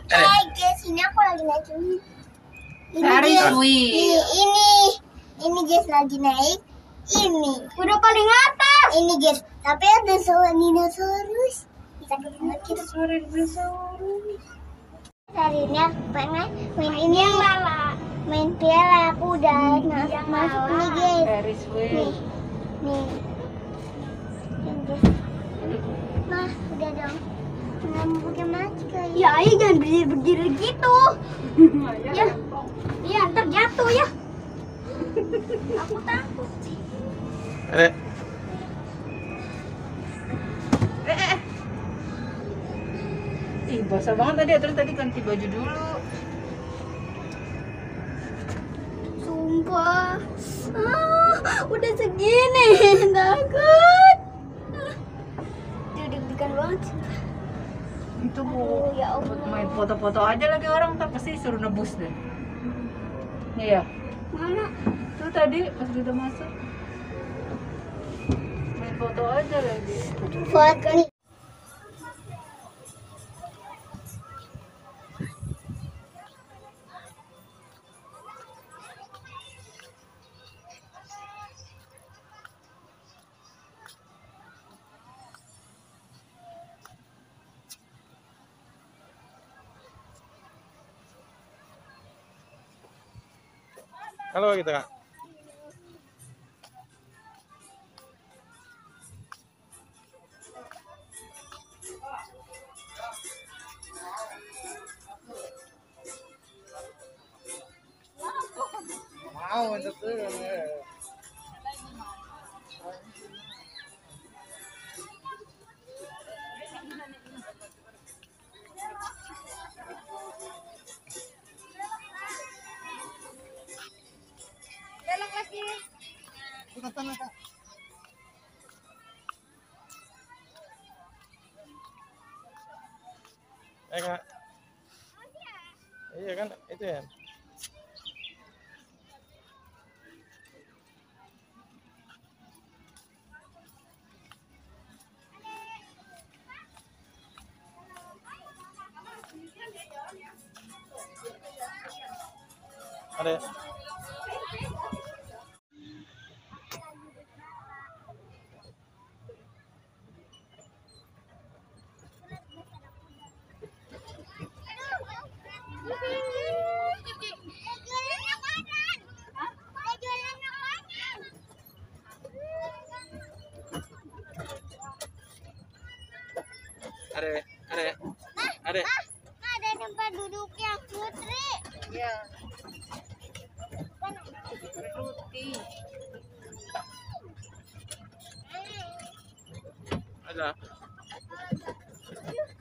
Guys, ini aku lagi naik ini. Ini guys lagi naik ini. Udah paling atas. Ini guys, tapi ada suara dinosaurus. Kita suara dinosaurus. Hari ini aku pengen main ini yang lala. Main piala aku udah masuk nih guys. Nih. Nah, udah dong. Nggak mau pakai masker. Ya, ayo jangan berdiri gitu. Ya, iya ntar jatuh ya. Aku takut sih. Ih, basah banget tadi. Terus tadi ganti baju dulu. Sumpah. Udah segini. Takut. Deg-degan banget. Itu bu, ya Allah. buat main foto-foto aja lagi orang, ntar pasti suruh nebus deh. Iya. Mana? Tuh tadi pas kita masuk main foto aja lagi. Foto nih. Halo gitu kak. Mau untuk turun ya. Kita sana kak. Kak. Iya kan itu ya. Ada. Ada. Ada tempat duduknya Putri. Iya. Putih. Ada.